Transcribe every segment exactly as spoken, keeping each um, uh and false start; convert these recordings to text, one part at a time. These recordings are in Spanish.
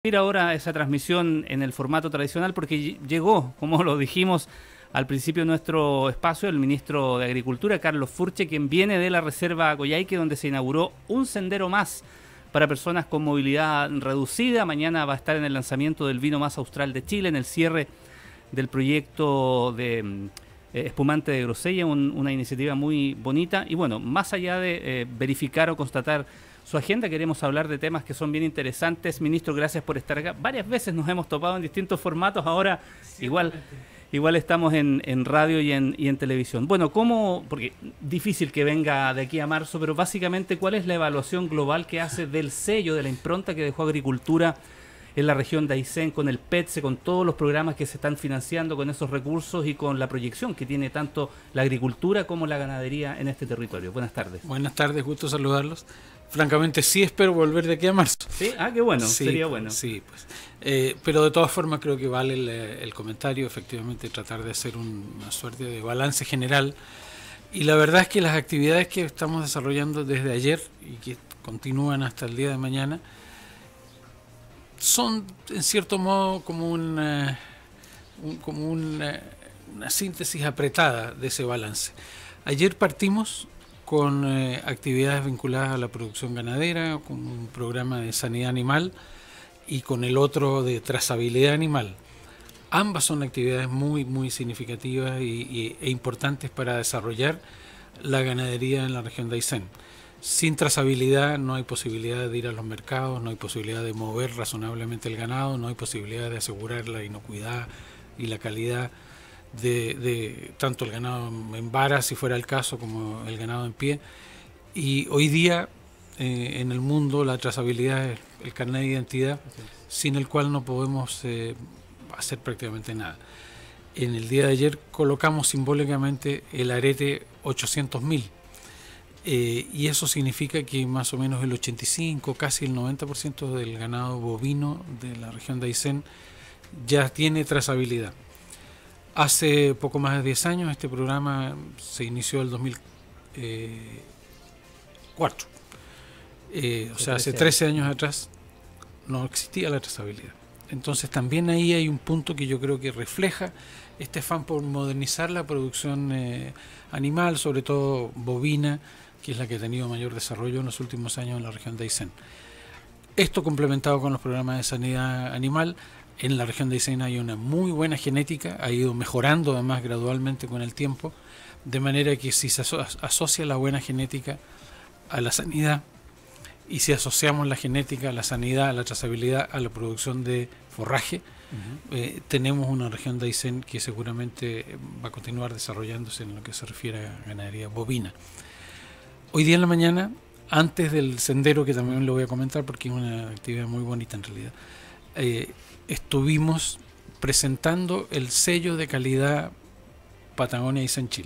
Ir ahora a esa transmisión en el formato tradicional porque llegó, como lo dijimos al principio de nuestro espacio, el ministro de Agricultura, Carlos Furche, quien viene de la Reserva Coyhaique, donde se inauguró un sendero más para personas con movilidad reducida. Mañana va a estar en el lanzamiento del vino más austral de Chile, en el cierre del proyecto de eh, espumante de Grosella, un, una iniciativa muy bonita. Y bueno, más allá de eh, verificar o constatar su agenda, queremos hablar de temas que son bien interesantes. Ministro, gracias por estar acá. Varias veces nos hemos topado en distintos formatos, ahora igual, igual estamos en, en radio y en, y en televisión. Bueno, ¿cómo? Porque difícil que venga de aquí a marzo, pero básicamente, ¿cuál es la evaluación global que hace del sello, de la impronta que dejó Agricultura en la región de Aysén, con el PETSE, con todos los programas que se están financiando con esos recursos y con la proyección que tiene tanto la agricultura como la ganadería en este territorio? Buenas tardes. Buenas tardes, gusto saludarlos. Francamente sí espero volver de aquí a marzo. ¿Sí? Ah, qué bueno, sí, sería bueno. Sí, pues. Eh, pero de todas formas creo que vale el, el comentario, efectivamente tratar de hacer un, una suerte de balance general. Y la verdad es que las actividades que estamos desarrollando desde ayer y que continúan hasta el día de mañana son en cierto modo como una, un, como una, una síntesis apretada de ese balance. Ayer partimos con eh, actividades vinculadas a la producción ganadera, con un programa de sanidad animal y con el otro de trazabilidad animal. Ambas son actividades muy, muy significativas y, y, e importantes para desarrollar la ganadería en la región de Aysén. Sin trazabilidad no hay posibilidad de ir a los mercados, no hay posibilidad de mover razonablemente el ganado, no hay posibilidad de asegurar la inocuidad y la calidad de, de tanto el ganado en vara, si fuera el caso, como el ganado en pie. Y hoy día eh, en el mundo la trazabilidad es el carnet de identidad, sin el cual no podemos eh, hacer prácticamente nada. En el día de ayer colocamos simbólicamente el arete ochocientos mil. Eh, y eso significa que más o menos el ochenta y cinco, casi el noventa por ciento del ganado bovino de la región de Aysén ya tiene trazabilidad. Hace poco más de diez años este programa se inició en el dos mil cuatro. Eh, o sea, hace trece años atrás no existía la trazabilidad. Entonces también ahí hay un punto que yo creo que refleja este afán por modernizar la producción eh, animal, sobre todo bovina, que es la que ha tenido mayor desarrollo en los últimos años en la región de Aysén. Esto complementado con los programas de sanidad animal, en la región de Aysén hay una muy buena genética, ha ido mejorando además gradualmente con el tiempo, de manera que si se aso asocia la buena genética a la sanidad, y si asociamos la genética, a la sanidad, a la trazabilidad, a la producción de forraje, uh-huh. eh, tenemos una región de Aysén que seguramente va a continuar desarrollándose en lo que se refiere a ganadería bovina. Hoy día en la mañana, antes del sendero, que también lo voy a comentar porque es una actividad muy bonita en realidad, eh, estuvimos presentando el sello de calidad Patagonia Aysén Chile.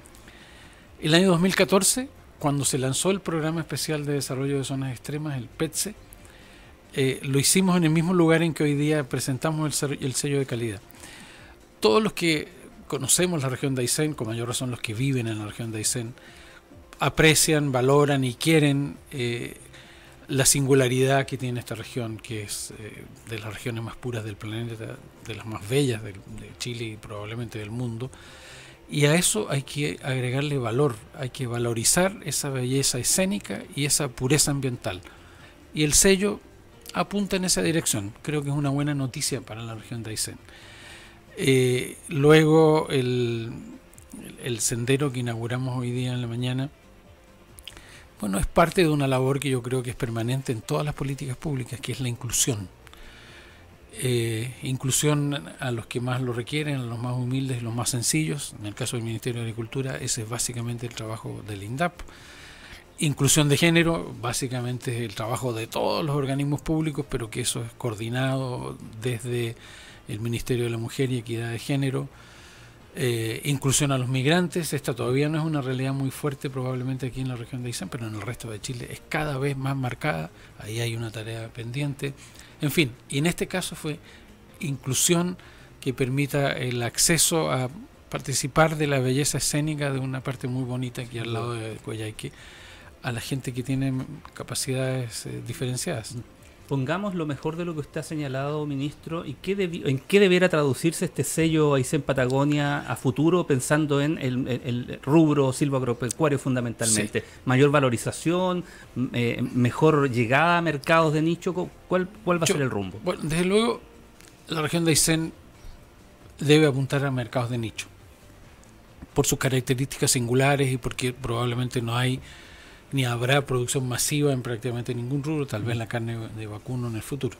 El año dos mil catorce, cuando se lanzó el Programa Especial de Desarrollo de Zonas Extremas, el PETSE, eh, lo hicimos en el mismo lugar en que hoy día presentamos el, el sello de calidad. Todos los que conocemos la región de Aysén, con mayor razón los que viven en la región de Aysén, aprecian, valoran y quieren eh, la singularidad que tiene esta región, que es eh, de las regiones más puras del planeta, de las más bellas de, de Chile y probablemente del mundo. Y a eso hay que agregarle valor, hay que valorizar esa belleza escénica y esa pureza ambiental. Y el sello apunta en esa dirección. Creo que es una buena noticia para la región de Aysén. Eh, luego el, el sendero que inauguramos hoy día en la mañana, bueno, es parte de una labor que yo creo que es permanente en todas las políticas públicas, que es la inclusión. Eh, inclusión a los que más lo requieren, a los más humildes, los más sencillos. En el caso del Ministerio de Agricultura, ese es básicamente el trabajo del INDAP. Inclusión de género, básicamente es el trabajo de todos los organismos públicos, pero que eso es coordinado desde el Ministerio de la Mujer y Equidad de Género. Eh, inclusión a los migrantes, esta todavía no es una realidad muy fuerte probablemente aquí en la región de Aysén, pero en el resto de Chile es cada vez más marcada, ahí hay una tarea pendiente. En fin, y en este caso fue inclusión que permita el acceso a participar de la belleza escénica de una parte muy bonita aquí al lado de Coyhaique, a la gente que tiene capacidades eh, diferenciadas. Pongamos lo mejor de lo que usted ha señalado, ministro, y qué debi- en qué debiera traducirse este sello Aysén Patagonia a futuro, pensando en el, el, el rubro silvoagropecuario fundamentalmente. Sí. Mayor valorización, eh, mejor llegada a mercados de nicho. ¿Cuál, cuál va a Yo, ser el rumbo? Bueno, desde luego, la región de Aysén debe apuntar a mercados de nicho, por sus características singulares y porque probablemente no hay ni habrá producción masiva en prácticamente ningún rubro, tal vez la carne de vacuno en el futuro.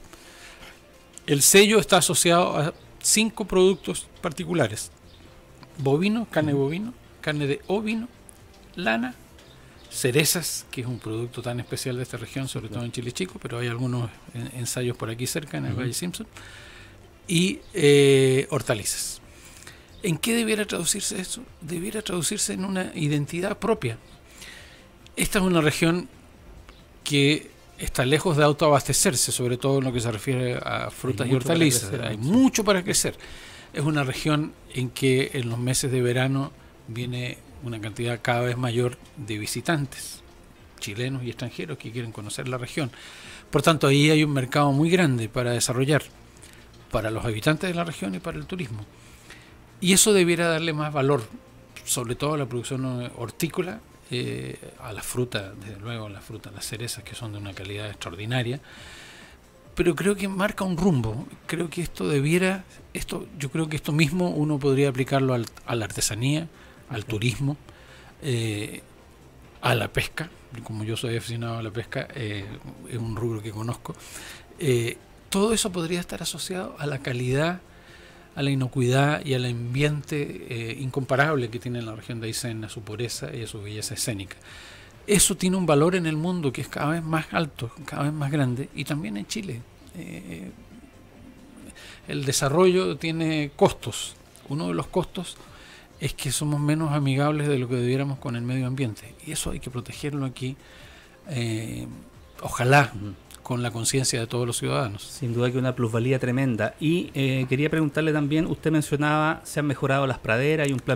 El sello está asociado a cinco productos particulares: bovino, carne de bovino, carne de ovino, lana, cerezas, que es un producto tan especial de esta región, sobre todo en Chile Chico, pero hay algunos ensayos por aquí cerca, en el Valle Simpson, y eh, hortalizas. ¿En qué debiera traducirse eso? Debiera traducirse en una identidad propia. Esta es una región que está lejos de autoabastecerse, sobre todo en lo que se refiere a frutas y hortalizas. Crecer, Hay mucho. mucho para crecer. Es una región en que en los meses de verano viene una cantidad cada vez mayor de visitantes, chilenos y extranjeros, que quieren conocer la región. Por tanto, ahí hay un mercado muy grande para desarrollar, para los habitantes de la región y para el turismo. Y eso debiera darle más valor, sobre todo a la producción hortícola, eh, a la fruta, desde luego a la fruta, las cerezas, que son de una calidad extraordinaria. Pero creo que marca un rumbo. Creo que esto debiera, esto, yo creo que esto mismo uno podría aplicarlo al, a la artesanía, al turismo, eh, a la pesca. Como yo soy aficionado a la pesca, eh, es un rubro que conozco. Eh, todo eso podría estar asociado a la calidad, a la inocuidad y al ambiente eh, incomparable que tiene la región de Aysén, a su pureza y a su belleza escénica. Eso tiene un valor en el mundo que es cada vez más alto, cada vez más grande, y también en Chile. Eh, el desarrollo tiene costos. Uno de los costos es que somos menos amigables de lo que debiéramos con el medio ambiente, y eso hay que protegerlo aquí, eh, ojalá con la conciencia de todos los ciudadanos. Sin duda que una plusvalía tremenda. Y eh, quería preguntarle también, usted mencionaba, se han mejorado las praderas, hay un plan